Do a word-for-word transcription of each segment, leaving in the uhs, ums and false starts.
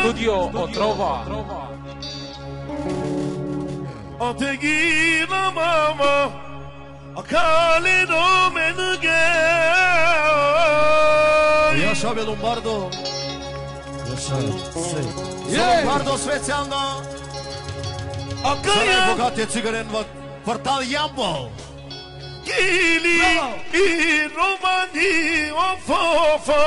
Studio Otrova. Ategina mama Akali no menuge Yaşa be Lombardo. Yaşa. Lombardo specijalno. Saraj bogate cigaren v kvartal Jambol. Gili i Romani Ofofa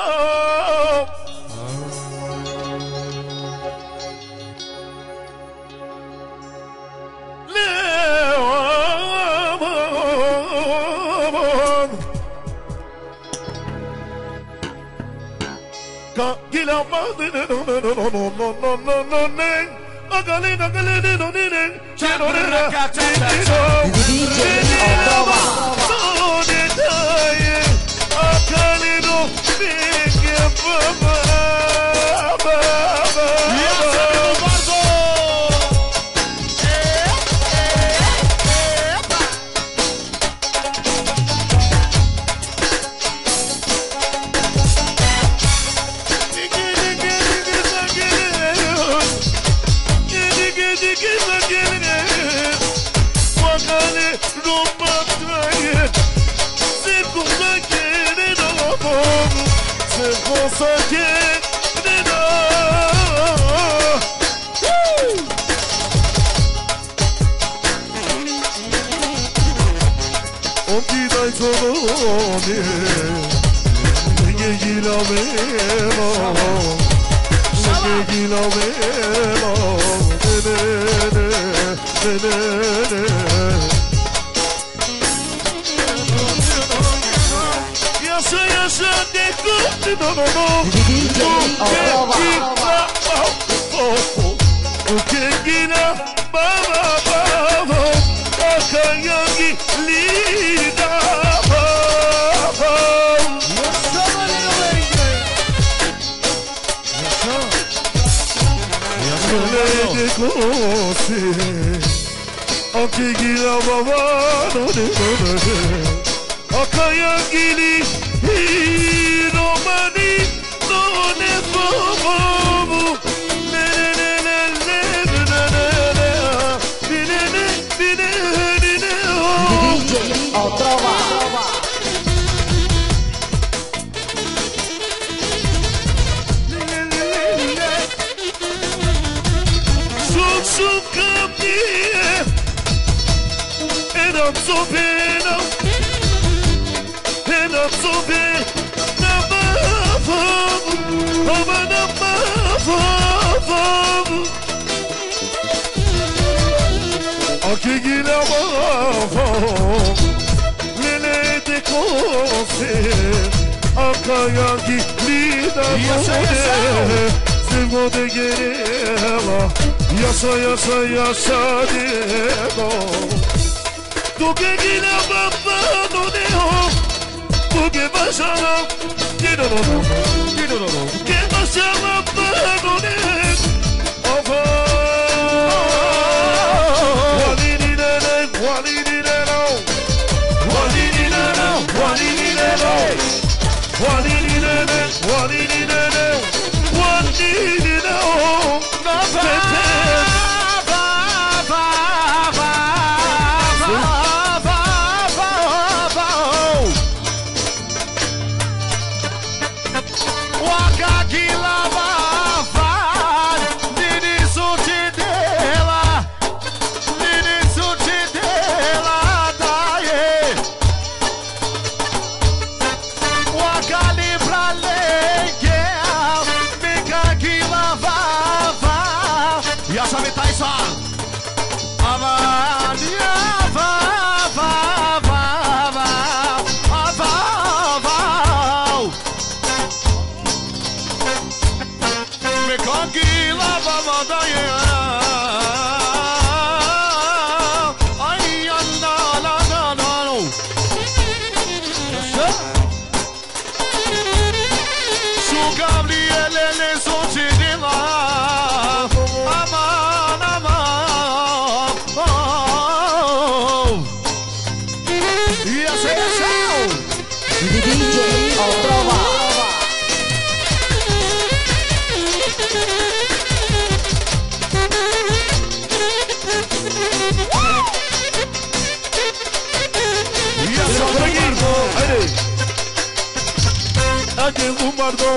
Gila madine no no no no no no no no no Agali agali no no no Cherora D J Otrova. No detalle Agali no big baba baba Yaşa yaşa yaşa Diego Tu que gina baba no dejo Tu que vayana Gino no no Gino no no Que vayana baba no dejo Ofa Walini nene Walini nene Walini nene Walini nene Walini nene Walini nene Walini nene D J Otrova. só Lombardo. Haydi. Haydi Lombardo.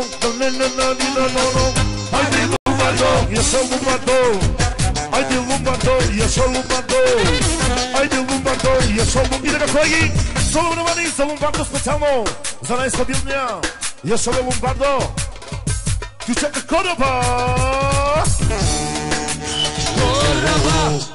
Haydi Lombardo. Yaşa Lombardo. Haydi Lombardo. Yaşa Lombardo. Haydi Lombardo. Yaşa Lombardo. Idę do kolegi. Solo numery za Lombardo specjalną. Za najstabilnia. Yaşa Lombardo. Küçük bir koraba. Koraba.